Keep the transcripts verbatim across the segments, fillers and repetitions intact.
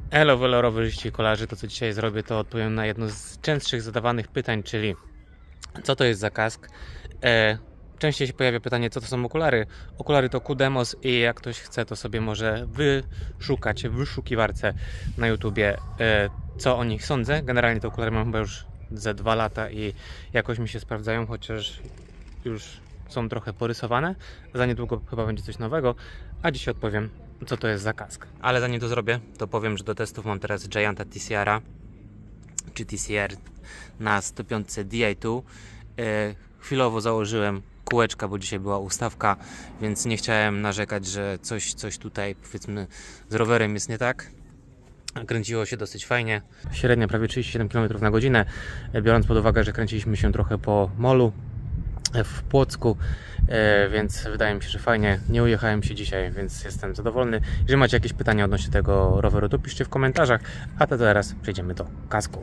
Elo, welo, rowerzyści i kolarzy. To co dzisiaj zrobię, to odpowiem na jedno z częstszych zadawanych pytań, czyli co to jest za kask. E, częściej się pojawia pytanie, co to są okulary. Okulary to Kudemos i jak ktoś chce, to sobie może wyszukać w wyszukiwarce na YouTubie, e, co o nich sądzę. Generalnie te okulary mam chyba już ze dwa lata i jakoś mi się sprawdzają, chociaż już są trochę porysowane. Za niedługo chyba będzie coś nowego, a dzisiaj odpowiem, co to jest za kask. Ale zanim to zrobię, to powiem, że do testów mam teraz Gianta T C R-a, czy T C R na sto pięć D I dwa. E, chwilowo założyłem kółeczka, bo dzisiaj była ustawka, więc nie chciałem narzekać, że coś, coś tutaj, powiedzmy, z rowerem jest nie tak. Kręciło się dosyć fajnie. Średnia prawie trzydzieści siedem kilometrów na godzinę, biorąc pod uwagę, że kręciliśmy się trochę po molu w Płocku, e, więc wydaje mi się, że fajnie. Nie ujechałem się dzisiaj, więc jestem zadowolony. Jeżeli macie jakieś pytania odnośnie tego roweru, to piszcie w komentarzach, a to teraz przejdziemy do kasku.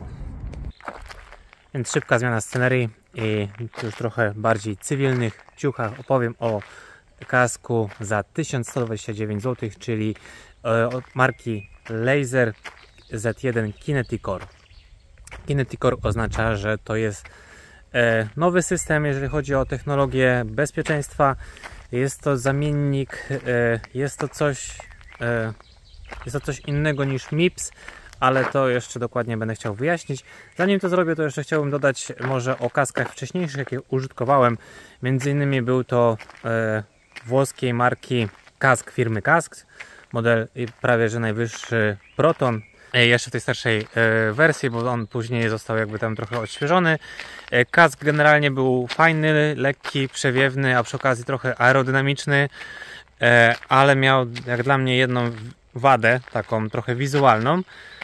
Więc szybka zmiana scenerii i już trochę bardziej cywilnych ciuchach opowiem o kasku za tysiąc sto dwadzieścia dziewięć złotych, czyli e, od marki Laser Z jeden Kineticore. Kineticore oznacza, że to jest nowy system, jeżeli chodzi o technologię bezpieczeństwa. Jest to zamiennik, jest to coś, jest to coś innego niż M I P S, ale to jeszcze dokładnie będę chciał wyjaśnić. Zanim to zrobię, to jeszcze chciałbym dodać może o kaskach wcześniejszych, jakie użytkowałem. Między innymi był to włoskiej marki kask firmy Kask, model prawie że najwyższy Proton. Jeszcze w tej starszej wersji, bo on później został jakby tam trochę odświeżony. Kask generalnie był fajny, lekki, przewiewny, a przy okazji trochę aerodynamiczny, ale miał jak dla mnie jedną wadę, taką trochę wizualną,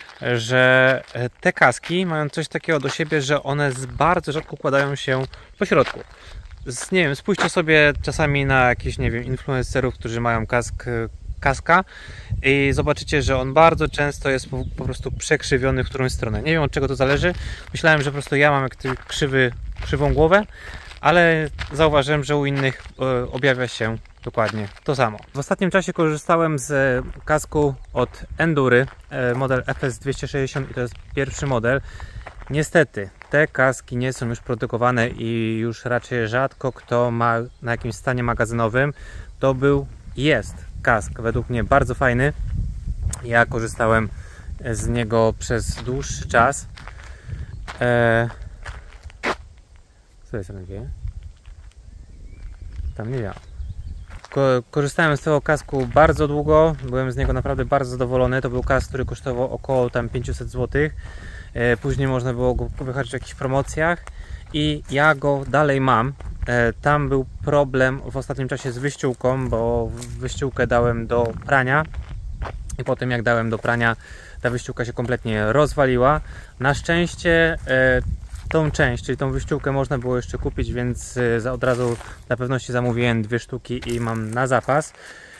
że te kaski mają coś takiego do siebie, że one bardzo rzadko układają się po środku. Nie wiem, spójrzcie sobie czasami na jakichś, nie wiem, influencerów, którzy mają kask kaska i zobaczycie, że on bardzo często jest po, po prostu przekrzywiony w którąś stronę. Nie wiem, od czego to zależy. Myślałem, że po prostu ja mam jak krzywy, krzywą głowę, ale zauważyłem, że u innych e, objawia się dokładnie to samo. W ostatnim czasie korzystałem z kasku od Endury, e, model F S dwieście sześćdziesiąt i to jest pierwszy model. Niestety te kaski nie są już produkowane i już raczej rzadko kto ma na jakimś stanie magazynowym. To był, jest kask według mnie bardzo fajny. Ja korzystałem z niego przez dłuższy czas. Eee... Co jest takie? Tam nie wiem. Ko korzystałem z tego kasku bardzo długo. Byłem z niego naprawdę bardzo zadowolony. To był kask, który kosztował około tam pięćset złotych. Eee, później można było go wychodzić w jakichś promocjach i ja go dalej mam. Tam był problem w ostatnim czasie z wyściółką, bo wyściółkę dałem do prania i po tym jak dałem do prania, ta wyściółka się kompletnie rozwaliła. Na szczęście tą część, czyli tą wyściółkę można było jeszcze kupić, więc od razu na pewności zamówiłem dwie sztuki i mam na zapas.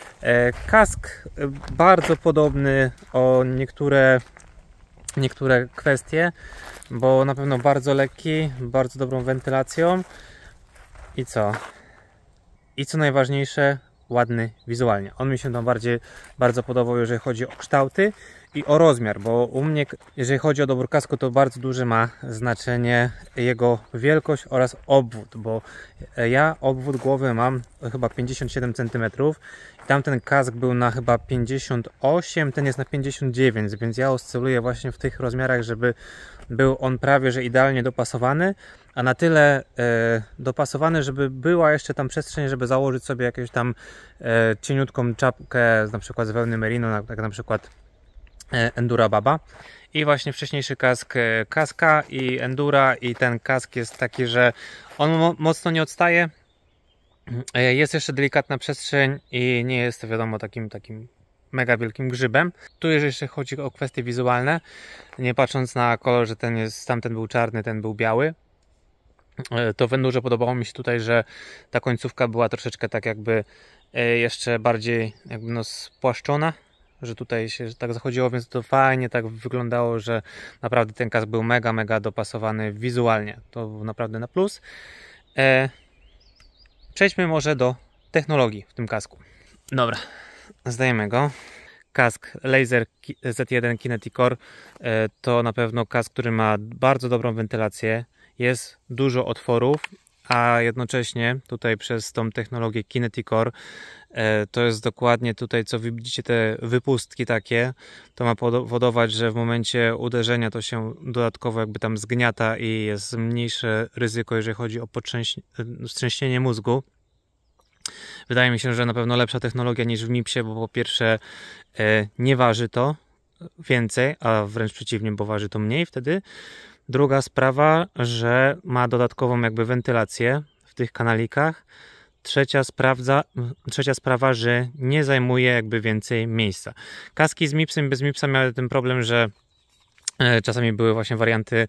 Kask bardzo podobny o niektóre niektóre kwestie, bo na pewno bardzo lekki, bardzo dobrą wentylacją. I co? I co najważniejsze, ładny wizualnie. On mi się tam bardziej bardzo podobał, jeżeli chodzi o kształty i o rozmiar, bo u mnie, jeżeli chodzi o dobór kasku, to bardzo duże ma znaczenie jego wielkość oraz obwód, bo ja obwód głowy mam chyba pięćdziesiąt siedem centymetrów i tamten kask był na chyba pięćdziesiąt osiem, ten jest na pięćdziesiąt dziewięć, więc ja oscyluję właśnie w tych rozmiarach, żeby był on prawie że idealnie dopasowany, a na tyle e, dopasowany, żeby była jeszcze tam przestrzeń, żeby założyć sobie jakąś tam e, cieniutką czapkę, na przykład z wełny merino, jak na przykład e, Endura Baba. I właśnie wcześniejszy kask e, kaska i Endura, i ten kask jest taki, że on mo mocno nie odstaje, e, jest jeszcze delikatna przestrzeń i nie jest to wiadomo takim takim mega wielkim grzybem. Tu jeżeli chodzi o kwestie wizualne, nie patrząc na kolor, że ten jest, tamten był czarny, ten był biały, to w Endurze podobało mi się tutaj, że ta końcówka była troszeczkę tak jakby jeszcze bardziej jakby no spłaszczona, że tutaj się tak zachodziło, więc to fajnie tak wyglądało, że naprawdę ten kask był mega, mega dopasowany wizualnie. To był naprawdę na plus. Przejdźmy może do technologii w tym kasku. Dobra, zdajemy go. kask Laser Z jeden Kinetic Core. To na pewno kask, który ma bardzo dobrą wentylację, jest dużo otworów, a jednocześnie tutaj przez tą technologię Kinetic Core to jest dokładnie tutaj, co wy widzicie, te wypustki takie, to ma powodować, że w momencie uderzenia to się dodatkowo jakby tam zgniata i jest mniejsze ryzyko, jeżeli chodzi o wstrząśnienie mózgu. Wydaje mi się, że na pewno lepsza technologia niż w mipsie, bo po pierwsze nie waży to więcej, a wręcz przeciwnie, bo waży to mniej wtedy. Druga sprawa, że ma dodatkową jakby wentylację w tych kanalikach. Trzecia, sprawdza, trzecia sprawa, że nie zajmuje jakby więcej miejsca. Kaski z mipsem, bez mipsa miały ten problem, że czasami były właśnie warianty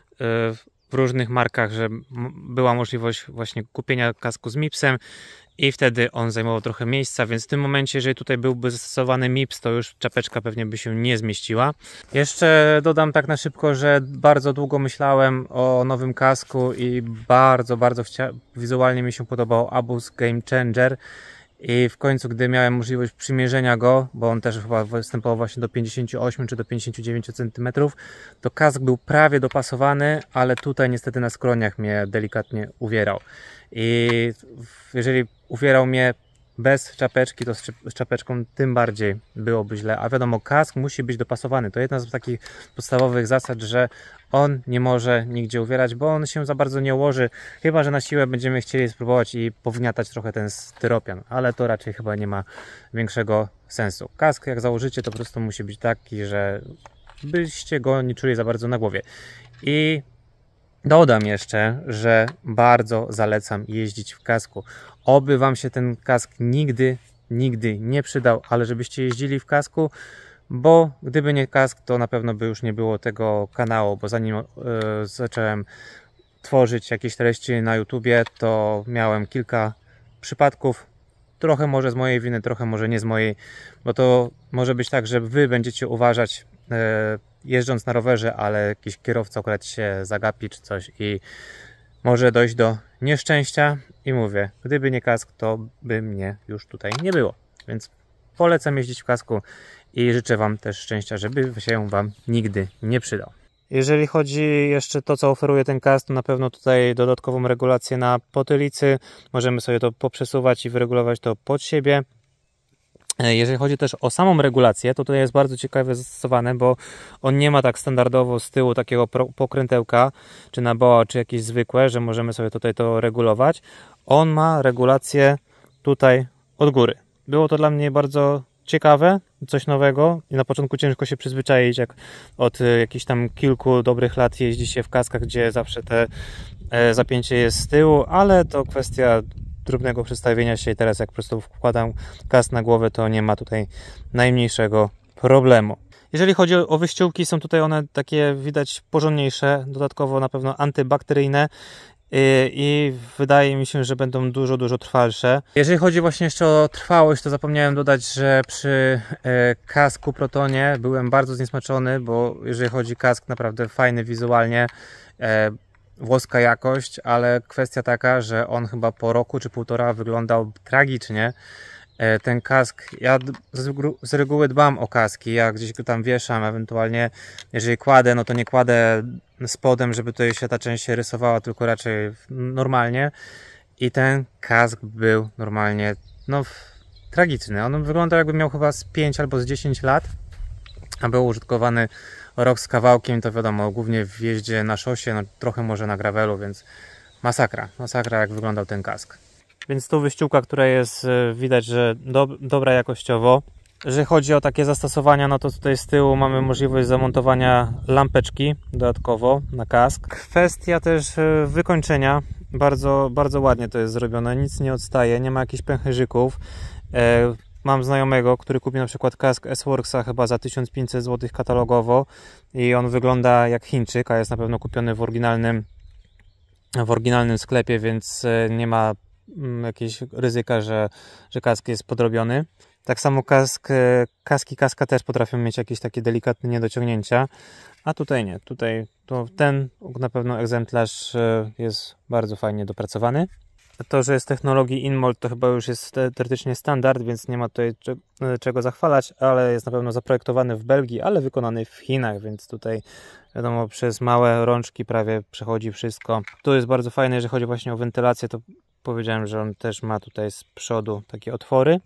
w różnych markach, że była możliwość właśnie kupienia kasku z mipsem i wtedy on zajmował trochę miejsca, więc w tym momencie, jeżeli tutaj byłby zastosowany mips, to już czapeczka pewnie by się nie zmieściła. Jeszcze dodam tak na szybko, że bardzo długo myślałem o nowym kasku i bardzo, bardzo wizualnie mi się podobał Abus Game Changer i w końcu, gdy miałem możliwość przymierzenia go, bo on też chyba występował właśnie do pięćdziesięciu ośmiu czy do pięćdziesięciu dziewięciu centymetrów, to kask był prawie dopasowany, ale tutaj niestety na skroniach mnie delikatnie uwierał. I jeżeli uwierał mnie bez czapeczki, to z czapeczką tym bardziej byłoby źle. A wiadomo, kask musi być dopasowany. To jedna z takich podstawowych zasad, że on nie może nigdzie uwierać, bo on się za bardzo nie ułoży, chyba że na siłę będziemy chcieli spróbować i powgniatać trochę ten styropian, ale to raczej chyba nie ma większego sensu. Kask jak założycie, to po prostu musi być taki, że byście go nie czuli za bardzo na głowie. I dodam jeszcze, że bardzo zalecam jeździć w kasku. Oby wam się ten kask nigdy, nigdy nie przydał, ale żebyście jeździli w kasku, bo gdyby nie kask, to na pewno by już nie było tego kanału, bo zanim yy, zacząłem tworzyć jakieś treści na YouTubie, to miałem kilka przypadków, trochę może z mojej winy, trochę może nie z mojej, bo to może być tak, że wy będziecie uważać yy, jeżdżąc na rowerze, ale jakiś kierowca akurat się zagapi czy coś i może dojść do nieszczęścia i mówię, gdyby nie kask, to by mnie już tutaj nie było, więc polecam jeździć w kasku i życzę wam też szczęścia, żeby się wam nigdy nie przydał. Jeżeli chodzi jeszcze to, co oferuje ten kask, to na pewno tutaj dodatkową regulację na potylicy, możemy sobie to poprzesuwać i wyregulować to pod siebie. Jeżeli chodzi też o samą regulację, to tutaj jest bardzo ciekawie zastosowane, bo on nie ma tak standardowo z tyłu takiego pokrętełka, czy na boa, czy jakieś zwykłe, że możemy sobie tutaj to regulować. On ma regulację tutaj od góry. Było to dla mnie bardzo ciekawe, coś nowego i na początku ciężko się przyzwyczaić, jak od jakichś tam kilku dobrych lat jeździ się w kaskach, gdzie zawsze te zapięcie jest z tyłu, ale to kwestia drobnego przestawienia się i teraz jak po prostu wkładam kask na głowę, to nie ma tutaj najmniejszego problemu. Jeżeli chodzi o wyściółki, są tutaj one takie widać porządniejsze, dodatkowo na pewno antybakteryjne i wydaje mi się, że będą dużo, dużo trwalsze. Jeżeli chodzi właśnie jeszcze o trwałość, to zapomniałem dodać, że przy kasku Protonie byłem bardzo zniesmaczony, bo jeżeli chodzi o kask, naprawdę fajny wizualnie, włoska jakość, ale kwestia taka, że on chyba po roku czy półtora wyglądał tragicznie. Ten kask, ja z reguły dbam o kaski, ja gdzieś go tam wieszam, ewentualnie jeżeli kładę, no to nie kładę spodem, żeby tutaj się ta część rysowała, tylko raczej normalnie. I ten kask był normalnie, no tragiczny. On wyglądał jakby miał chyba z pięć albo z dziesięć lat, a był użytkowany rok z kawałkiem, to wiadomo, głównie w jeździe na szosie, no trochę może na gravelu, więc masakra, masakra jak wyglądał ten kask. Więc tu wyściółka, która jest widać, że do, dobra jakościowo. Jeżeli chodzi o takie zastosowania, no to tutaj z tyłu mamy możliwość zamontowania lampeczki dodatkowo na kask. Kwestia też wykończenia, bardzo, bardzo ładnie to jest zrobione, nic nie odstaje, nie ma jakichś pęcherzyków. Mam znajomego, który kupił na przykład kask S-Worksa chyba za tysiąc pięćset złotych katalogowo i on wygląda jak Chińczyk, a jest na pewno kupiony w oryginalnym, w oryginalnym sklepie, więc nie ma jakiegoś ryzyka, że, że kask jest podrobiony. Tak samo kask, kaski kaska też potrafią mieć jakieś takie delikatne niedociągnięcia, a tutaj nie. Tutaj to ten na pewno egzemplarz jest bardzo fajnie dopracowany. to, że jest technologii InMold, to chyba już jest teoretycznie standard, więc nie ma tutaj czego zachwalać, ale jest na pewno zaprojektowany w Belgii, ale wykonany w Chinach, więc tutaj wiadomo, przez małe rączki prawie przechodzi wszystko. Tu jest bardzo fajne, jeżeli chodzi właśnie o wentylację, to powiedziałem, że on też ma tutaj z przodu takie otwory.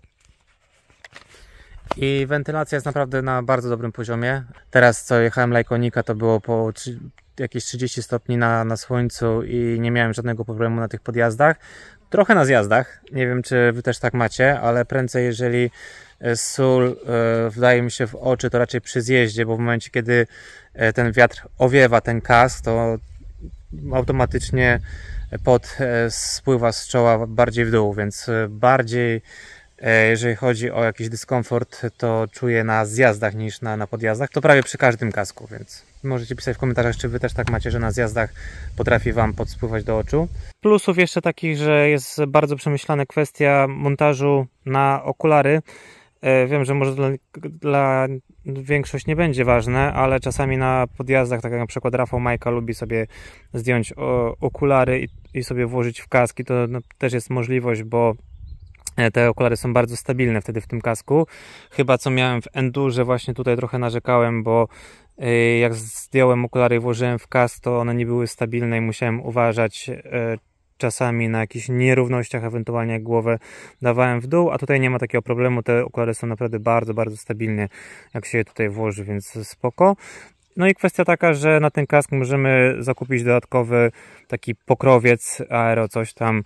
I wentylacja jest naprawdę na bardzo dobrym poziomie. Teraz co jechałem Lykonika, to było po jakieś trzydzieści stopni na, na słońcu i nie miałem żadnego problemu na tych podjazdach. Trochę na zjazdach, nie wiem czy wy też tak macie, ale prędzej jeżeli sól e, wdaje mi się w oczy, to raczej przy zjeździe, bo w momencie kiedy ten wiatr owiewa ten kask, to automatycznie pot e, spływa z czoła bardziej w dół, więc bardziej jeżeli chodzi o jakiś dyskomfort, to czuję na zjazdach niż na, na podjazdach. To prawie przy każdym kasku, więc możecie pisać w komentarzach, czy wy też tak macie, że na zjazdach potrafi wam podspływać do oczu. Plusów jeszcze takich, że jest bardzo przemyślana kwestia montażu na okulary. Wiem, że może dla, dla większość nie będzie ważne, ale czasami na podjazdach, tak jak na przykład Rafał Majka lubi sobie zdjąć o, okulary i, i sobie włożyć w kaski, to no, też jest możliwość, bo te okulary są bardzo stabilne wtedy w tym kasku. Chyba co miałem w Endurze, właśnie tutaj trochę narzekałem, bo jak zdjąłem okulary i włożyłem w kask, to one nie były stabilne i musiałem uważać czasami na jakichś nierównościach, ewentualnie jak głowę dawałem w dół, a tutaj nie ma takiego problemu. Te okulary są naprawdę bardzo, bardzo stabilne, jak się je tutaj włoży, więc spoko. No i kwestia taka, że na ten kask możemy zakupić dodatkowy taki pokrowiec aero, coś tam,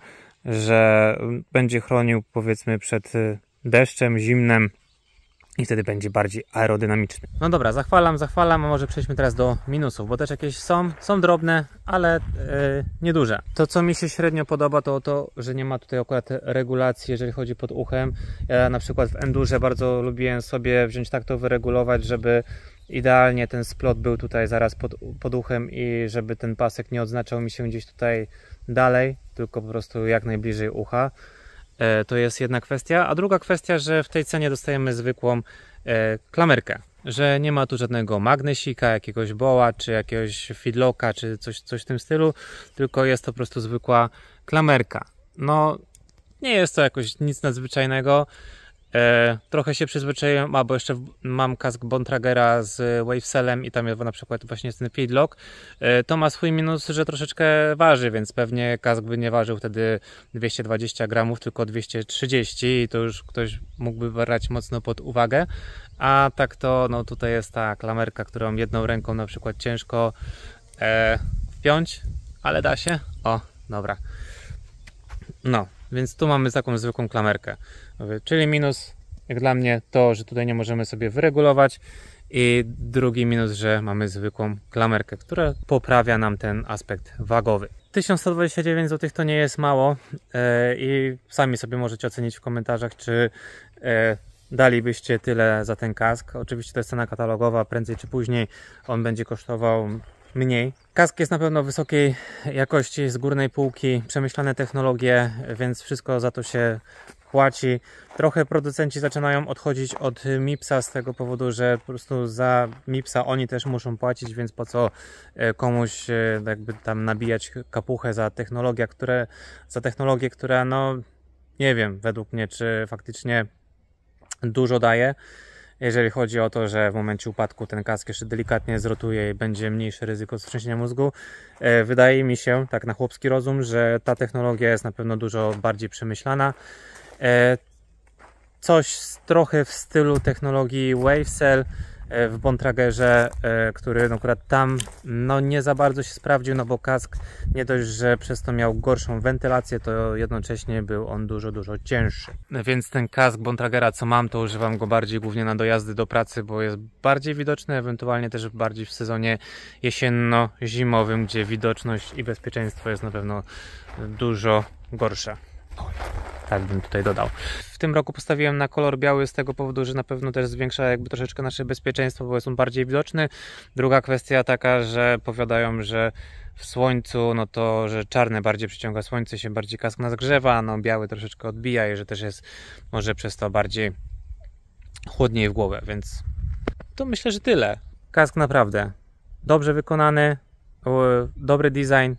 że będzie chronił powiedzmy przed deszczem, zimnem i wtedy będzie bardziej aerodynamiczny. No dobra, zachwalam, zachwalam, a może przejdźmy teraz do minusów, bo też jakieś są, są drobne, ale yy, nieduże. To co mi się średnio podoba, to to, że nie ma tutaj akurat regulacji, jeżeli chodzi pod uchem. Ja na przykład w Endurze bardzo lubiłem sobie wziąć tak to wyregulować, żeby idealnie ten splot był tutaj zaraz pod, pod uchem i żeby ten pasek nie odznaczał mi się gdzieś tutaj dalej, tylko po prostu jak najbliżej ucha. E, to jest jedna kwestia. A druga kwestia, że w tej cenie dostajemy zwykłą e, klamerkę. Że nie ma tu żadnego magnesika, jakiegoś boła, czy jakiegoś feedlocka, czy coś, coś w tym stylu, tylko jest to po prostu zwykła klamerka. No, nie jest to jakoś nic nadzwyczajnego. E, trochę się przyzwyczaiłem, a bo jeszcze w, mam kask Bontragera z Wavecellem i tam jest na przykład właśnie jest ten feedlock. E, to ma swój minus, że troszeczkę waży, więc pewnie kask by nie ważył wtedy dwieście dwadzieścia gramów, tylko dwieście trzydzieści i to już ktoś mógłby brać mocno pod uwagę. A tak to no tutaj jest ta klamerka, którą jedną ręką na przykład ciężko e, wpiąć, ale da się. O, dobra. No, więc tu mamy taką zwykłą klamerkę. Czyli minus, jak dla mnie, to, że tutaj nie możemy sobie wyregulować. I drugi minus, że mamy zwykłą klamerkę, która poprawia nam ten aspekt wagowy. tysiąc sto dwadzieścia dziewięć złotych to nie jest mało e, i sami sobie możecie ocenić w komentarzach, czy e, dalibyście tyle za ten kask. Oczywiście to jest cena katalogowa, prędzej czy później on będzie kosztował mniej. Kask jest na pewno wysokiej jakości, z górnej półki, przemyślane technologie, więc wszystko za to się płaci. Trochę producenci zaczynają odchodzić od Mipsa z tego powodu, że po prostu za Mipsa oni też muszą płacić, więc po co komuś jakby tam nabijać kapuchę za technologię, które, za technologię, która no nie wiem według mnie, czy faktycznie dużo daje. Jeżeli chodzi o to, że w momencie upadku ten kask jeszcze delikatnie zrotuje i będzie mniejsze ryzyko wstrząsienia mózgu, wydaje mi się, tak na chłopski rozum, że ta technologia jest na pewno dużo bardziej przemyślana. Coś trochę w stylu technologii Wavecell w Bontragerze, który akurat tam no nie za bardzo się sprawdził, no bo kask nie dość, że przez to miał gorszą wentylację, to jednocześnie był on dużo, dużo cięższy. Więc ten kask Bontragera, co mam, to używam go bardziej głównie na dojazdy do pracy, bo jest bardziej widoczny, ewentualnie też bardziej w sezonie jesienno-zimowym, gdzie widoczność i bezpieczeństwo jest na pewno dużo gorsza. Tak bym tutaj dodał. W tym roku postawiłem na kolor biały z tego powodu, że na pewno też zwiększa jakby troszeczkę nasze bezpieczeństwo, bo jest on bardziej widoczny. Druga kwestia taka, że powiadają, że w słońcu, no to, że czarne bardziej przyciąga słońce, się bardziej kask nagrzewa, no biały troszeczkę odbija i że też jest może przez to bardziej chłodniej w głowę, więc to myślę, że tyle. Kask naprawdę dobrze wykonany, dobry design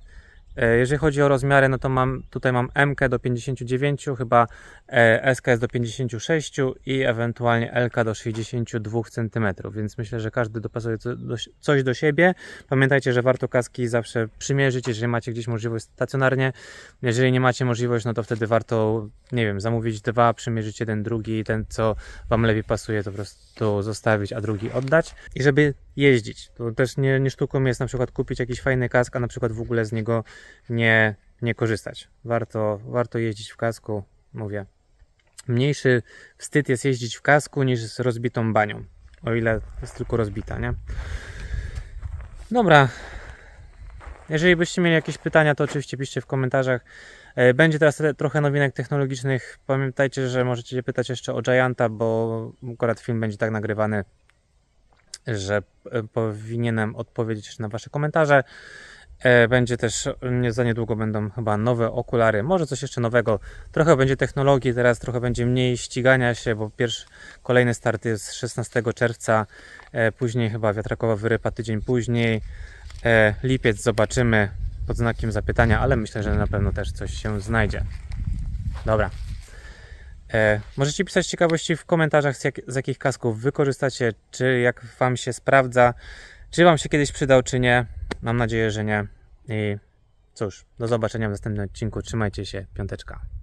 Jeżeli chodzi o rozmiary, no to mam tutaj mam M do pięćdziesięciu dziewięciu, chyba S K jest do pięćdziesięciu sześciu i ewentualnie L do sześćdziesięciu dwóch centymetrów, więc myślę, że każdy dopasuje coś do siebie. Pamiętajcie, że warto kaski zawsze przymierzyć, jeżeli macie gdzieś możliwość stacjonarnie. Jeżeli nie macie możliwość, no to wtedy warto, nie wiem, zamówić dwa, przymierzyć jeden, drugi i ten, co Wam lepiej pasuje, to po prostu zostawić, a drugi oddać. I żeby jeździć, to też nie, nie sztuką jest na przykład kupić jakiś fajny kask, a na przykład w ogóle z niego nie, nie korzystać. Warto, warto jeździć w kasku, mówię. Mniejszy wstyd jest jeździć w kasku niż z rozbitą banią, o ile jest tylko rozbita, nie? Dobra. Jeżeli byście mieli jakieś pytania, to oczywiście piszcie w komentarzach. Będzie teraz trochę nowinek technologicznych. Pamiętajcie, że możecie się pytać jeszcze o Gianta, bo akurat film będzie tak nagrywany, że powinienem odpowiedzieć na Wasze komentarze. Będzie też, za niedługo będą chyba nowe okulary, może coś jeszcze nowego. Trochę będzie technologii, teraz trochę będzie mniej ścigania się, bo pierwszy, kolejny start jest szesnastego czerwca, później chyba wiatrakowa wyrypa tydzień później. Lipiec zobaczymy pod znakiem zapytania, ale myślę, że na pewno też coś się znajdzie. Dobra. E, możecie pisać ciekawości w komentarzach, z, jak, z jakich kasków wy korzystacie, czy jak Wam się sprawdza, czy Wam się kiedyś przydał, czy nie. Mam nadzieję, że nie. I cóż, do zobaczenia w następnym odcinku. Trzymajcie się, piąteczka.